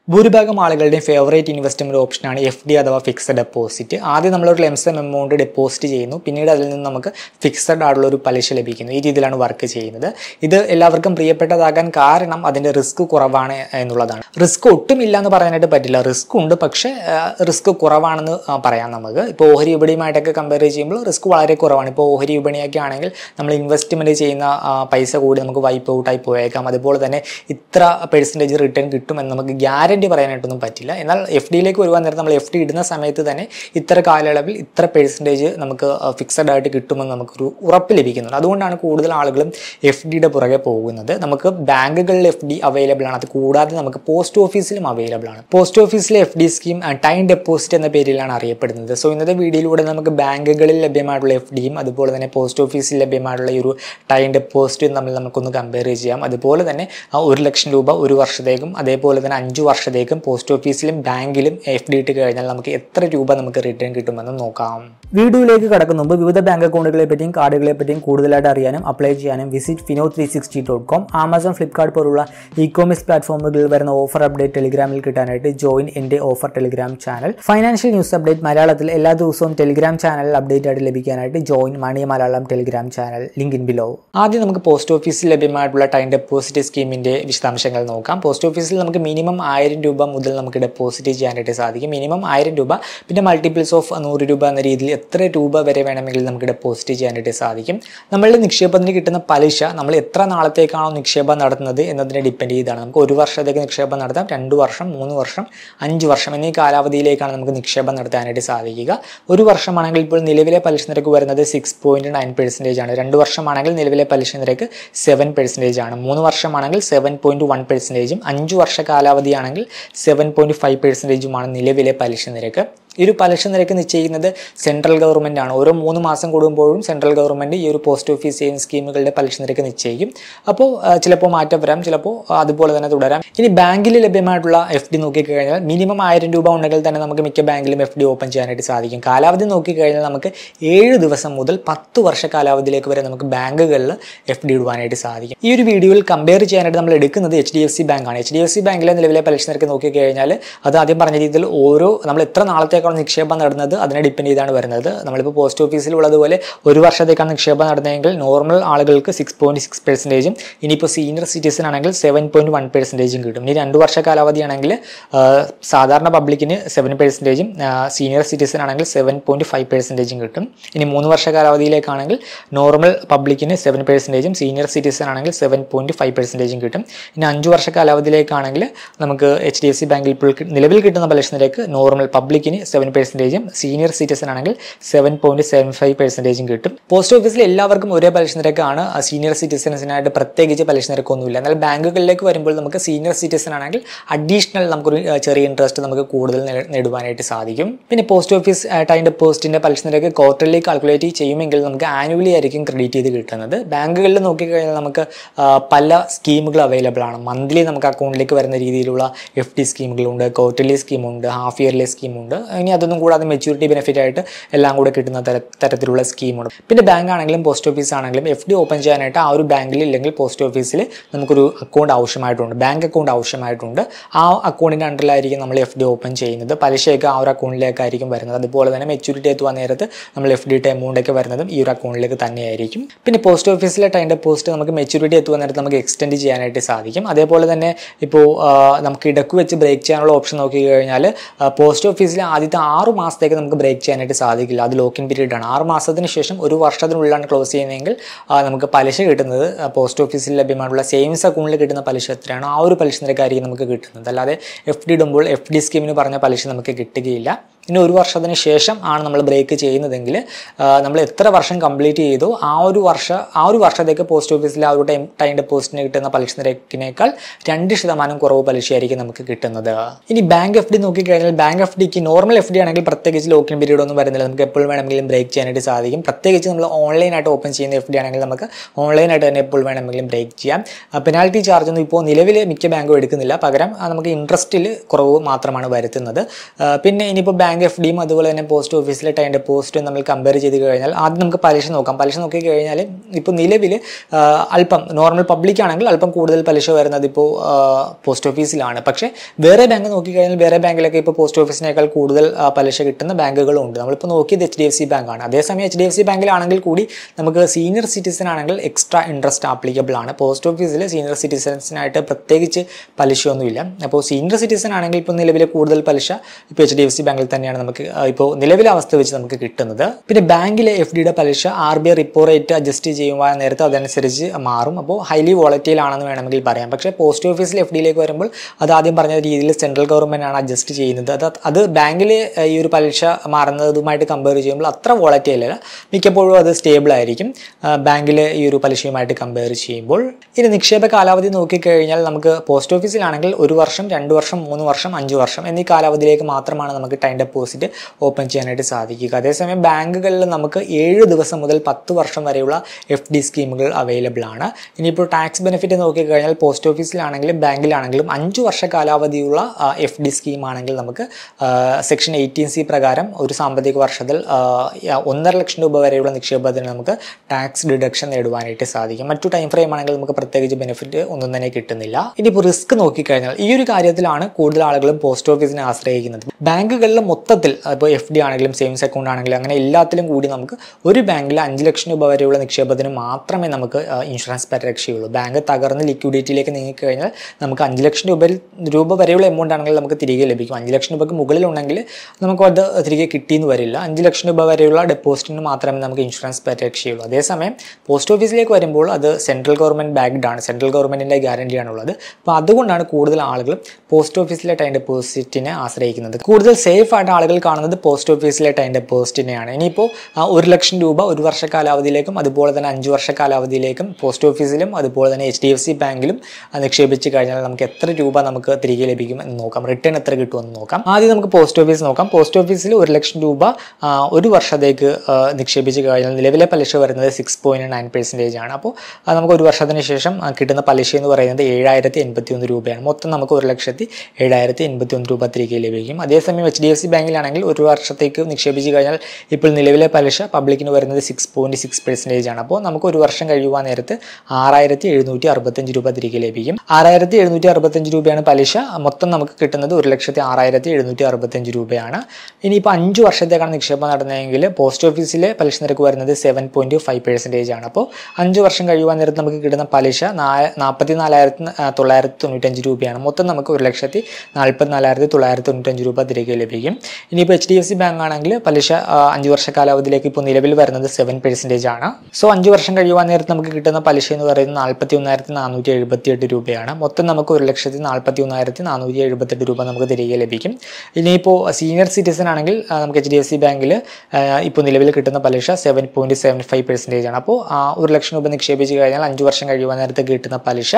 ഭൂരിഭാഗം ആളുകളുടെയും favourite investment ഓപ്ഷനാണ് FD അഥവാ ഫിക്സഡ് ഡെപ്പോസിറ്റ്. ആദ്യം നമ്മളൊരു ലംസം എമൗണ്ട് ഡെപ്പോസിറ്റ് ചെയ്യുന്നു, പിന്നീട് അതിൽ നിന്ന് നമുക്ക് ഫിക്സഡ് ആയിട്ടുള്ള ഒരു പലിശ ലഭിക്കുന്നു. ഈ രീതിയിലാണ് വർക്ക് ചെയ്യുന്നത്. ഇത് എല്ലാവർക്കും പ്രിയപ്പെട്ടതാകാൻ കാരണം അതിൻ്റെ റിസ്ക് കുറവാണ് എന്നുള്ളതാണ്. റിസ്ക് ഒട്ടുമില്ല എന്ന് പറയാനായിട്ട് പറ്റില്ല, റിസ്ക് ഉണ്ട്, പക്ഷേ റിസ്ക് കുറവാണെന്ന് പറയാം. നമുക്ക് ഇപ്പോൾ ഓഹരി വിപണിയുമായിട്ടൊക്കെ കമ്പയർ ചെയ്യുമ്പോൾ റിസ്ക് വളരെ കുറവാണ്. ഇപ്പോൾ ഓഹരി വിപണിയൊക്കെ ആണെങ്കിൽ നമ്മൾ ഇൻവെസ്റ്റ്മെൻറ്റ് ചെയ്യുന്ന പൈസ കൂടി നമുക്ക് വൈപ്പ് ഔട്ടായി പോയേക്കാം. അതുപോലെ തന്നെ ഇത്ര പെർസെൻറ്റേജ് റിട്ടേൺ കിട്ടുമെന്ന് നമുക്ക് ഗ്യാരണ്ടി പറയാനായിട്ടൊന്നും പറ്റില്ല. എന്നാൽ FDയിലേക്ക് വരുവാൻ നേരത്തെ നമ്മൾ FD ഇടുന്ന സമയത്ത് തന്നെ ഇത്ര കാലയളവിൽ ഇത്ര പെർസെൻറ്റേജ് നമുക്ക് ഫിക്സഡ് ആയിട്ട് കിട്ടുമെന്ന് നമുക്കൊരു ഉറപ്പ് ലഭിക്കുന്നുണ്ട്. അതുകൊണ്ടാണ് കൂടുതൽ ആളുകളും FDയുടെ പുറകെ പോകുന്നത്. നമുക്ക് ബാങ്കുകളിൽ FD അവൈലബിൾ ആണ്, അത് കൂടാതെ നമുക്ക് പോസ്റ്റ് ഓഫീസിലും അവൈലബിൾ ആണ്. പോസ്റ്റ് ഓഫീസിലെ FD സ്കീം ടൈം ഡെപ്പോസിറ്റ് എന്ന പേരിലാണ് അറിയപ്പെടുന്നത്. സോ ഇന്നത്തെ വീഡിയോയിലൂടെ നമുക്ക് ബാങ്കുകളിൽ ലഭ്യമായിട്ടുള്ള FDയും അതുപോലെ തന്നെ പോസ്റ്റ് ഓഫീസിൽ ലഭ്യമായിട്ടുള്ള ഈ ഒരു ടൈം ഡെപ്പോസിറ്റും തമ്മിൽ നമുക്കൊന്ന് കമ്പയർ ചെയ്യാം. അതുപോലെ തന്നെ 1 ലക്ഷം രൂപ ഒരു വർഷത്തേക്കും അതേപോലെ തന്നെ 5 വർഷത്തേക്കും പോസ്റ്റ് ഓഫീസിലും ബാങ്കിലും FD ഇട്ട് കഴിഞ്ഞാൽ നമുക്ക് എത്ര രൂപ നമുക്ക് റിട്ടേൺ കിട്ടുമെന്ന് നോക്കാം. വീഡിയോയിലേക്ക് കടക്കുന്ന മുമ്പ് വിവിധ ബാങ്ക് അക്കൗണ്ടുകളെ പറ്റിയും കാർഡുകളെ പറ്റിയും കൂടുതലായിട്ട് അറിയാനും അപ്ലൈ ചെയ്യാനും വിസിറ്റ് fino360.com, ആമസോൺ, ഫ്ലിപ്കാർട്ട് പോലുള്ള ഇ-കോമേഴ്സ് പ്ലാറ്റ്ഫോമുകളിൽ വരുന്ന ഓഫർ അപ്ഡേറ്റ് ടെലിഗ്രാമിൽ കിട്ടാനായിട്ട് ജോയിൻ എൻ്റെ offer Telegram channel. Financial news update മലയാളത്തിൽ എല്ലാ ദിവസവും ടെലിഗ്രാം ചാനലിൽ അപ്ഡേറ്റ് ആയിട്ട് ലഭിക്കാനായിട്ട് join money Malayalam Telegram channel, link in below. ആദ്യം നമുക്ക് പോസ്റ്റ് ഓഫീസിൽ ലഭ്യമായിട്ടുള്ള ടൈം ഡെപ്പോസിറ്റ് സ്കീമിൻ്റെ വിശദാംശങ്ങൾ നോക്കാം. പോസ്റ്റ് ഓഫീസിൽ നമുക്ക് മിനിമം 1000 രൂപ മുതൽ നമുക്ക് ഡെപ്പോസിറ്റ് ചെയ്യാനായിട്ട് സാധിക്കും. മിനിമം 1000 രൂപ, പിന്നെ മൾട്ടിപ്പിൾസ് ഓഫ് 100 രൂപ എന്ന രീതിയിൽ എത്ര രൂപ വരെ വേണമെങ്കിൽ നമുക്ക് ഡെപ്പോസിറ്റ് ചെയ്യാനായിട്ട് സാധിക്കും. നമ്മളുടെ നിക്ഷേപത്തിന് കിട്ടുന്ന പലിശ നമ്മൾ എത്ര നാളത്തേക്കാണോ നിക്ഷേപം നടത്തുന്നത് എന്നതിനെ ഡിപ്പെൻഡ് ചെയ്താണ്. നമുക്ക് 1 വർഷത്തേക്ക് നിക്ഷേപം നടത്താം, 2 വർഷം, 3 വർഷം, 5 വർഷം എന്നീ കാലാവധിയിലേക്കാണ് നമുക്ക് നിക്ഷേപം നടത്താനായിട്ട് സാധിക്കുക. 1 വർഷമാണെങ്കിൽ ഇപ്പോൾ നിലവിലെ പലിശ നിരക്ക് വരുന്നത് 6.9% ആണ്. 2 വർഷമാണെങ്കിൽ നിലവിലെ പലിശ നിരക്ക് 7% ആണ്. 3 വർഷമാണെങ്കിൽ 7.1%, 5 വർഷ കാലാവധിയാണെങ്കിൽ 7.5% നിലവിലെ പലിശ നിരക്ക്. ഈ ഒരു പലിശ നിരക്ക് നിശ്ചയിക്കുന്നത് സെൻട്രൽ ഗവൺമെൻറ് ആണ്. ഓരോ 3 മാസം കൂടുമ്പോഴും സെൻട്രൽ ഗവൺമെൻറ് ഈ ഒരു പോസ്റ്റ് ഓഫീസ് സേവിംഗ് സ്കീമുകളുടെ പലിശ നിരക്ക് നിശ്ചയിക്കും. അപ്പോൾ ചിലപ്പോൾ മാറ്റം വരാം, ചിലപ്പോൾ അതുപോലെ തന്നെ തുടരാം. ഇനി ബാങ്കിൽ ലഭ്യമായിട്ടുള്ള FD നോക്കിക്കഴിഞ്ഞാൽ മിനിമം 1000 രൂപ ഉണ്ടെങ്കിൽ തന്നെ നമുക്ക് മിക്ക ബാങ്കിലും FD ഓപ്പൺ ചെയ്യാനായിട്ട് സാധിക്കും. കാലാവധി നോക്കിക്കഴിഞ്ഞാൽ നമുക്ക് 7 ദിവസം മുതൽ 10 വർഷ കാലാവധിയിലേക്ക് വരെ നമുക്ക് ബാങ്കുകളിൽ FD ഇടുവാനായിട്ട് സാധിക്കും. ഈ ഒരു വീഡിയോയിൽ കമ്പയർ ചെയ്യാനായിട്ട് നമ്മൾ എടുക്കുന്നത് HDFC ബാങ്കാണ്. HDFC ബാങ്കിലെ നിലവിലെ പലിശ നിരക്ക് നോക്കിക്കഴിഞ്ഞാൽ അത് ആദ്യം പറഞ്ഞ രീതിയിൽ നമ്മൾ എത്ര നാളത്തേക്ക് നിക്ഷേപം നടന്നത് അതിനെ ഡിപ്പെൻഡ് ചെയ്താണ് വരുന്നത്. നമ്മളിപ്പോൾ പോസ്റ്റ് ഓഫീസിലുള്ളതുപോലെ 1 വർഷത്തേക്കാണ് നിക്ഷേപം നടന്നതെങ്കിൽ നോർമൽ ആളുകൾക്ക് 6.6%, ഇനിയിപ്പോൾ സീനിയർ സിറ്റിസൺ ആണെങ്കിൽ 7.1% കിട്ടും. ഇനി 2 വർഷ കാലാവധിയാണെങ്കിൽ സാധാരണ പബ്ലിക്കിന് 7%, സീനിയർ സിറ്റിസൺ ആണെങ്കിൽ 7.5% കിട്ടും. ഇനി 3 വർഷ കാലാവധിയിലേക്കാണെങ്കിൽ നോർമൽ പബ്ലിക്കിന് 7%, സീനിയർ സിറ്റിസൺ ആണെങ്കിൽ 7.5% കിട്ടും. ഇനി 5 വർഷ കാലാവധിയിലേക്കാണെങ്കിൽ നമുക്ക് HDFC ബാങ്കിൽ ഇപ്പോൾ നിലവിൽ കിട്ടുന്ന പലിശ നിരക്ക് നോർമൽ പബ്ലിക്കിന് 7%, സീനിയർ സിറ്റിസൺ ആണെങ്കിൽ 7.75% കിട്ടും. പോസ്റ്റ് ഓഫീസിൽ എല്ലാവർക്കും ഒരേ പലിശ നിരക്കാണ്. സീനിയർ സിറ്റിസൺസിനായിട്ട് പ്രത്യേകിച്ച് പലിശ നിരക്കൊന്നുമില്ല. എന്നാൽ ബാങ്കുകളിലേക്ക് വരുമ്പോൾ നമുക്ക് സീനിയർ സിറ്റിസൺ ആണെങ്കിൽ അഡീഷണൽ നമുക്കൊരു ചെറിയ ഇൻട്രസ്റ്റ് നമുക്ക് കൂടുതൽ നേടുവാനായിട്ട് സാധിക്കും. പിന്നെ പോസ്റ്റ് ഓഫീസ് ടൈം ഡെപ്പോസിറ്റിൻ്റെ പലിശ നിരക്ക് ക്വാർട്ടർലി കാൽക്കുലേറ്റ് ചെയ്യുമെങ്കിൽ നമുക്ക് ആനുവലി ആയിരിക്കും ക്രെഡിറ്റ് ചെയ്ത് കിട്ടുന്നത്. ബാങ്കുകളിൽ നോക്കിക്കഴിഞ്ഞാൽ നമുക്ക് പല സ്കീമുകൾ അവൈലബിൾ ആണ്. മന്ത്ലി നമുക്ക് അക്കൗണ്ടിലേക്ക് വരുന്ന രീതിയിലുള്ള FD സ്കീമുകളുണ്ട്, ക്വാർട്ടർലി സ്കീമുണ്ട്, ഹാഫ് ഇയർലി സ്കീമുണ്ട്. ഇനി അതൊന്നും കൂടാതെ മെച്യൂരിറ്റി ബെനിഫിറ്റ് ആയിട്ട് എല്ലാം കൂടെ കിട്ടുന്ന തരത്തിലുള്ള സ്കീമുണ്ട്. പിന്നെ ബാങ്ക് ആണെങ്കിലും പോസ്റ്റ് ഓഫീസ് ആണെങ്കിലും FD ഓപ്പൺ ചെയ്യാനായിട്ട് ആ ഒരു ബാങ്കിൽ ഇല്ലെങ്കിൽ പോസ്റ്റ് ഓഫീസിൽ നമുക്കൊരു അക്കൗണ്ട് ആവശ്യമായിട്ടുണ്ട്, ബാങ്ക് അക്കൗണ്ട് ആവശ്യമായിട്ടുണ്ട്. ആ അക്കൗണ്ടിൻ്റെ അണ്ടറിലായിരിക്കും നമ്മൾ FD ഓപ്പൺ ചെയ്യുന്നത്. പലിശയൊക്കെ ആ ഒരു അക്കൗണ്ടിലേക്കായിരിക്കും വരുന്നത്. അതുപോലെ തന്നെ മെച്യൂരിറ്റി എത്തുവാൻ നേരത്ത് നമ്മൾ FD ഇട്ട എമൗണ്ട് ഒക്കെ വരുന്നതും ഈ ഒരു അക്കൗണ്ടിലേക്ക് തന്നെയായിരിക്കും. പിന്നെ പോസ്റ്റ് ഓഫീസിലെ ടൈം ഡെപ്പോസിറ്റ് നമുക്ക് മെച്യൂരിറ്റി എത്തുവാൻ നേരത്ത് നമുക്ക് എക്സ്റ്റെൻഡ് ചെയ്യാനായിട്ട് സാധിക്കും. അതേപോലെ തന്നെ ഇപ്പോൾ നമുക്ക് ഇടയ്ക്ക് വെച്ച് ബ്രേക്ക് ചെയ്യാനുള്ള ഓപ്ഷൻ നോക്കിക്കഴിഞ്ഞാൽ പോസ്റ്റ് ഓഫീസിലെ ആദ്യത്തെ 6 മാസത്തേക്ക് നമുക്ക് ബ്രേക്ക് ചെയ്യാനായിട്ട് സാധിക്കില്ല. അത് ലോക്കിൻ പീരീഡ് ആണ്. 6 മാസത്തിന് ശേഷം 1 വർഷത്തിനുള്ളിലാണ് ക്ലോസ് ചെയ്യുന്നതെങ്കിൽ നമുക്ക് പലിശ കിട്ടുന്നത് പോസ്റ്റ് ഓഫീസിൽ ലഭ്യമായിട്ടുള്ള സേവിങ്സ് അക്കൗണ്ടിൽ കിട്ടുന്ന പലിശ എത്രയാണോ ആ ഒരു പലിശ നിരക്കായിരിക്കും നമുക്ക് കിട്ടുന്നത്. അല്ലാതെ FD ഇടുമ്പോൾ FD സ്കീമിന് പറഞ്ഞ പലിശ നമുക്ക് കിട്ടുകയില്ല. ഇനി 1 വർഷത്തിന് ശേഷം ആണ് നമ്മൾ ബ്രേക്ക് ചെയ്യുന്നതെങ്കിൽ നമ്മൾ എത്ര വർഷം കംപ്ലീറ്റ് ചെയ്തോ ആ ഒരു വർഷത്തേക്ക് പോസ്റ്റ് ഓഫീസിൽ ആ ഒരു ടൈം ഡെപ്പോസിറ്റിന് കിട്ടുന്ന പലിശ നിരക്കിനേക്കാൾ 2% കുറവ് പലിശയായിരിക്കും നമുക്ക് കിട്ടുന്നത്. ഇനി ബാങ്ക് FD നോക്കിക്കഴിഞ്ഞാൽ ബാങ്ക് FDക്ക് നോർമൽ FD ആണെങ്കിൽ പ്രത്യേകിച്ച് ലോക്കിൻ പീരീഡ് ഒന്നും വരുന്നില്ല. നമുക്ക് എപ്പോഴും വേണമെങ്കിലും ബ്രേക്ക് ചെയ്യാനായിട്ട് സാധിക്കും. പ്രത്യേകിച്ച് നമ്മൾ ഓൺലൈനായിട്ട് ഓപ്പൺ ചെയ്യുന്ന FD ആണെങ്കിൽ നമുക്ക് ഓൺലൈനായിട്ട് തന്നെ എപ്പോൾ വേണമെങ്കിലും ബ്രേക്ക് ചെയ്യാം. പെനാൽറ്റി ചാർജ് ഒന്നും ഇപ്പോൾ നിലവിൽ മിക്ക ബാങ്കും എടുക്കുന്നില്ല. പകരം നമുക്ക് ഇൻട്രസ്റ്റിൽ കുറവ് മാത്രമാണ് വരുത്തുന്നത്. പിന്നെ ഇനിയിപ്പോൾ ബാങ്ക് ബാങ്ക് എഫ് ഡിയും അതുപോലെ തന്നെ പോസ്റ്റ് ഓഫീസിലെ ടൈം ഡെപ്പോസിറ്റും നമ്മൾ കമ്പയർ ചെയ്ത് കഴിഞ്ഞാൽ ആദ്യം നമുക്ക് പലിശ നോക്കാം. പലിശ നോക്കി കഴിഞ്ഞാൽ ഇപ്പോൾ നിലവിൽ അല്പം നോർമൽ പബ്ലിക് ആണെങ്കിൽ അല്പം കൂടുതൽ പലിശ വരുന്നത് ഇപ്പോൾ പോസ്റ്റ് ഓഫീസിലാണ്. പക്ഷേ വേറെ ബാങ്ക് നോക്കിക്കഴിഞ്ഞാൽ വേറെ ബാങ്കിലൊക്കെ ഇപ്പോൾ പോസ്റ്റ് ഓഫീസിനേക്കാൾ കൂടുതൽ പലിശ കിട്ടുന്ന ബാങ്കുകളും ഉണ്ട്. നമ്മളിപ്പോൾ നോക്കിയത് HDFC ബാങ്കാണ്. അതേസമയം HDFC ബാങ്കിലാണെങ്കിൽ കൂടി നമുക്ക് സീനിയർ സിറ്റിസൺ ആണെങ്കിൽ എക്സ്ട്രാ ഇൻട്രസ്റ്റ് ആപ്ലിക്കബിൾ ആണ്. പോസ്റ്റ് ഓഫീസിൽ സീനിയർ സിറ്റിസൺസിനായിട്ട് പ്രത്യേകിച്ച് പലിശയൊന്നുമില്ല. അപ്പോൾ സീനിയർ സിറ്റിസൺ ആണെങ്കിൽ ഇപ്പോൾ നിലവിൽ കൂടുതൽ പലിശ ഇപ്പോൾ HDFC ബാങ്കിൽ തന്നെയാണ് നമുക്ക് ഇപ്പോൾ നിലവിലെ അവസ്ഥ വെച്ച് നമുക്ക് കിട്ടുന്നത്. പിന്നെ ബാങ്കിലെ FDയുടെ പലിശ RBI റിപ്പോ റേറ്റ് അഡ്ജസ്റ്റ് ചെയ്യുവാൻ നേരത്തെ അതനുസരിച്ച് മാറും. അപ്പോൾ ഹൈലി വോളറ്റൈൽ ആണെന്ന് വേണമെങ്കിൽ പറയാം. പക്ഷേ പോസ്റ്റ് ഓഫീസിൽ FDയിലേക്ക് വരുമ്പോൾ അത് ആദ്യം പറഞ്ഞ രീതിയിൽ സെൻട്രൽ ഗവൺമെൻറ് ആണ് അഡ്ജസ്റ്റ് ചെയ്യുന്നത്. അത് ബാങ്കിൽ ഈ ഒരു പലിശ മാറുന്നതുമായിട്ട് കമ്പയർ ചെയ്യുമ്പോൾ അത്ര വോളറ്റൈൽ അല്ല, മിക്കപ്പോഴും അത് സ്റ്റേബിൾ ആയിരിക്കും ബാങ്കിലെ ഈ ഒരു പലിശയുമായിട്ട് കമ്പയർ ചെയ്യുമ്പോൾ. ഇനി നിക്ഷേപ കാലാവധി നോക്കിക്കഴിഞ്ഞാൽ നമുക്ക് പോസ്റ്റ് ഓഫീസിലാണെങ്കിൽ 1 വർഷം 2 വർഷം 3 വർഷം 5 വർഷം എന്നീ കാലാവധിയിലേക്ക് മാത്രമാണ് നമുക്ക് ടൈം ഡെപ്പോസിറ്റ് ഓപ്പൺ ചെയ്യാനായിട്ട് സാധിക്കുക. അതേസമയം ബാങ്കുകളിൽ നമുക്ക് 7 ദിവസം മുതൽ 10 വർഷം വരെയുള്ള FD സ്കീമുകൾ അവൈലബിൾ ആണ്. ഇനിയിപ്പോൾ ടാക്സ് ബെനിഫിറ്റ് നോക്കിക്കഴിഞ്ഞാൽ പോസ്റ്റ് ഓഫീസിലാണെങ്കിലും ബാങ്കിലാണെങ്കിലും 5 വർഷ കാലാവധിയുള്ള FD സ്കീം ആണെങ്കിൽ നമുക്ക് സെക്ഷൻ 18C പ്രകാരം ഒരു സാമ്പത്തിക വർഷത്തിൽ 1.5 ലക്ഷം രൂപ വരെയുള്ള നിക്ഷേപത്തിന് നമുക്ക് ടാക്സ് ഡിഡക്ഷൻ നേടുവാനായിട്ട് സാധിക്കും. മറ്റു ടൈം ഫ്രെയിം ആണെങ്കിൽ നമുക്ക് പ്രത്യേകിച്ച് ബെനിഫിറ്റ് ഒന്നും തന്നെ കിട്ടുന്നില്ല. ഇനിയിപ്പോൾ റിസ്ക് നോക്കിക്കഴിഞ്ഞാൽ ഈ ഒരു കാര്യത്തിലാണ് കൂടുതൽ ആളുകളും പോസ്റ്റ് ഓഫീസിനെ ആശ്രയിക്കുന്നത്. ബാങ്കുകളിൽ മൊത്തത്തിൽ ഇപ്പോൾ FD ആണെങ്കിലും സേവിങ്സ് അക്കൗണ്ട് ആണെങ്കിലും അങ്ങനെ എല്ലാത്തിലും കൂടി നമുക്ക് ഒരു ബാങ്കിൽ 5 ലക്ഷം രൂപ വരെയുള്ള നിക്ഷേപത്തിന് മാത്രമേ നമുക്ക് ഇൻഷുറൻസ് പരിരക്ഷയുള്ളൂ. ബാങ്ക് തകർന്ന് ലിക്വിഡിറ്റിയിലേക്ക് നീങ്ങിക്കഴിഞ്ഞാൽ നമുക്ക് 5 ലക്ഷം രൂപ വരെയുള്ള എമൗണ്ട് ആണെങ്കിൽ നമുക്ക് തിരികെ ലഭിക്കും. 5 ലക്ഷം രൂപയ്ക്ക് മുകളിലുണ്ടെങ്കിൽ നമുക്ക് അത് തിരികെ കിട്ടിയെന്ന് വരില്ല. 5 ലക്ഷം രൂപ വരെയുള്ള ഡെപ്പോസിറ്റിന് മാത്രമേ നമുക്ക് ഇൻഷുറൻസ് പരിരക്ഷയുള്ളൂ. അതേസമയം പോസ്റ്റ് ഓഫീസിലേക്ക് വരുമ്പോൾ അത് സെൻട്രൽ ഗവൺമെൻറ് ബാക്ക്ഡ് ആണ്, സെൻട്രൽ ഗവൺമെൻറ്റിൻ്റെ ഗ്യാരണ്ടിയാണുള്ളത്. അപ്പോൾ അതുകൊണ്ടാണ് കൂടുതൽ ആളുകളും പോസ്റ്റ് ഓഫീസിലെ ടൈം ഡെപ്പോസിറ്റിനെ ആശ്രയിക്കുന്നത്. കൂടുതൽ സേഫ് ആയിട്ട് ആളുകൾ കാണുന്നത് പോസ്റ്റ് ഓഫീസിലെ ടൈം ഡെപ്പോസിറ്റിനെയാണ്. ഇനിയിപ്പോൾ 1 ലക്ഷം രൂപ 1 വർഷ കാലാവധിയിലേക്കും അതുപോലെ തന്നെ 5 വർഷ കാലാവധിയിലേക്കും പോസ്റ്റ് ഓഫീസിലും അതുപോലെ തന്നെ HDFC ബാങ്കിലും നിക്ഷേപിച്ച് കഴിഞ്ഞാൽ നമുക്ക് എത്ര രൂപ നമുക്ക് തിരികെ ലഭിക്കും എന്ന് നോക്കാം. റിട്ടേൺ എത്ര കിട്ടുമെന്ന് നോക്കാം. ആദ്യം നമുക്ക് പോസ്റ്റ് ഓഫീസ് നോക്കാം. പോസ്റ്റ് ഓഫീസിൽ 1 ലക്ഷം രൂപ 1 വർഷത്തേക്ക് നിക്ഷേപിച്ച് കഴിഞ്ഞാൽ നിലവിലെ പലിശ വരുന്നത് 6.9% ആണ്. അപ്പോൾ നമുക്ക് 1 വർഷത്തിന് ശേഷം കിട്ടുന്ന പലിശ എന്ന് പറയുന്നത് 7081 രൂപയാണ്. മൊത്തം നമുക്ക് 1,07,81 രൂപ തിരികെ ലഭിക്കും. അതേസമയം HDFC ബാങ്കിലാണെങ്കിൽ 1 വർഷത്തേക്ക് നിക്ഷേപിച്ച് കഴിഞ്ഞാൽ ഇപ്പോൾ നിലവിലെ പലിശ പബ്ലിക്കിന് വരുന്നത് 6.6% ആണ്. അപ്പോൾ നമുക്ക് 1 വർഷം കഴിയുവാൻ നേരത്ത് 6,765 രൂപ തിരികെ ലഭിക്കും. 6,765 രൂപയാണ് പലിശ. മൊത്തം നമുക്ക് കിട്ടുന്നത് 1,06,765 രൂപയാണ്. ഇനിയിപ്പോൾ 5 വർഷത്തേക്കാണ് നിക്ഷേപം നടന്നതെങ്കിൽ പോസ്റ്റ് ഓഫീസിലെ പലിശ നിരക്ക് വരുന്നത് 7.5% ആണ്. അപ്പോൾ 5 വർഷം കഴിയുവാൻ നേരത്ത് നമുക്ക് കിട്ടുന്ന പലിശ 44,995 രൂപയാണ്. മൊത്തം നമുക്ക് 1,44,995 രൂപ തിരികെ ലഭിക്കും. ഇനിയിപ്പോൾ HDFC ബാങ്ക് ആണെങ്കിൽ പലിശ 5 വർഷ കാലാവധിയിലേക്ക് ഇപ്പോൾ നിലവിൽ വരുന്നത് 7% ആണ്. സോ 5 വർഷം കഴിയുവാൻ നേരത്ത് നമുക്ക് കിട്ടുന്ന പലിശ എന്ന് പറയുന്നത് 41,478 രൂപയാണ്. മൊത്തം നമുക്ക് 1,41,478 രൂപ നമുക്ക് തിരികെ ലഭിക്കും. ഇനിയിപ്പോൾ സീനിയർ സിറ്റിസൺ ആണെങ്കിൽ നമുക്ക് HDFC ബാങ്കിൽ ഇപ്പോൾ നിലവിൽ കിട്ടുന്ന പലിശ 7.75% ആണ്. അപ്പോൾ 1 ലക്ഷം രൂപ നിക്ഷേപിച്ച് കഴിഞ്ഞാൽ 5 വർഷം കഴിയുവാൻ നേരത്തെ കിട്ടുന്ന പലിശ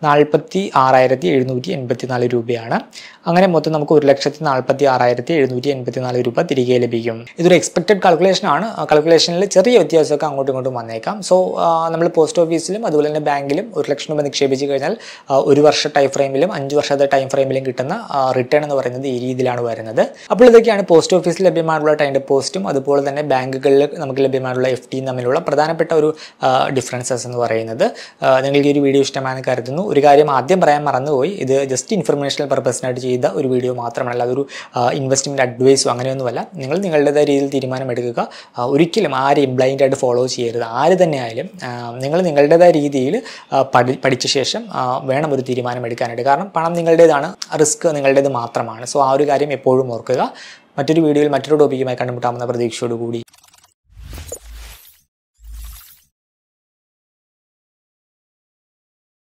46,784 രൂപയാണ്. അങ്ങനെ മൊത്തം നമുക്ക് 1,46,784 രൂപ തിരികെ ലഭിക്കും. ഇതൊരു എക്സ്പെക്റ്റഡ് കാൽക്കുലേഷൻ ആണ്. കാൽക്കുലേഷനിൽ ചെറിയ വ്യത്യാസമൊക്കെ അങ്ങോട്ടും ഇങ്ങോട്ടും വന്നേക്കാം. സോ നമ്മൾ പോസ്റ്റ് ഓഫീസിലും അതുപോലെ തന്നെ ബാങ്കിലും 1 ലക്ഷം രൂപ നിക്ഷേപിച്ച് കഴിഞ്ഞാൽ 1 വർഷ ടൈം ഫ്രെയിമിലും 5 വർഷത്തെ ടൈം ഫ്രെയിമിലും കിട്ടുന്ന റിട്ടേൺ എന്ന് പറയുന്നത് ഈ രീതിയിലാണ് വരുന്നത്. അപ്പോൾ ഇതൊക്കെയാണ് പോസ്റ്റ് ഓഫീസിൽ ലഭ്യമായിട്ടുള്ള ടൈം ഡെപ്പോസിറ്റും അതുപോലെ തന്നെ ബാങ്കുകളിൽ നമുക്ക് ലഭ്യമായിട്ടുള്ള FDയും തമ്മിലുള്ള പ്രധാനപ്പെട്ട ഒരു ഡിഫറൻസസ് എന്ന് പറയുന്നത്. നിങ്ങൾക്ക് ഈ ഒരു വീഡിയോ ഇഷ്ടമാണെന്ന് കരുതുന്നു. ഒരു കാര്യം ആദ്യം പറയാൻ മറന്നുപോയി, ഇത് ജസ്റ്റ് ഇൻഫർമേഷണൽ പർപ്പസിനായിട്ട് ചെയ്ത ഒരു വീഡിയോ മാത്രമല്ല, അതൊരു ഇൻവെസ്റ്റ്മെൻറ്റ് അഡ്വൈസോ അങ്ങനെയൊന്നുമല്ല. നിങ്ങൾ നിങ്ങളുടേതായ രീതിയിൽ തീരുമാനമെടുക്കുക. ഒരിക്കലും ആരെയും ബ്ലൈൻഡായിട്ട് ഫോളോ ചെയ്യരുത്. ആര് തന്നെ ആയാലും നിങ്ങൾ നിങ്ങളുടേതായ രീതിയിൽ പഠിച്ച ശേഷം വേണം ഒരു തീരുമാനം എടുക്കാനായിട്ട്. കാരണം പണം നിങ്ങളുടേതാണ്, റിസ്ക് നിങ്ങളുടേത് മാത്രമാണ്. സോ ആ ഒരു കാര്യം എപ്പോഴും ഓർക്കുക. മറ്റൊരു വീഡിയോയിൽ മറ്റൊരു ടോപ്പിക്കുമായി കണ്ടുമുട്ടാമെന്ന പ്രതീക്ഷയോടുകൂടി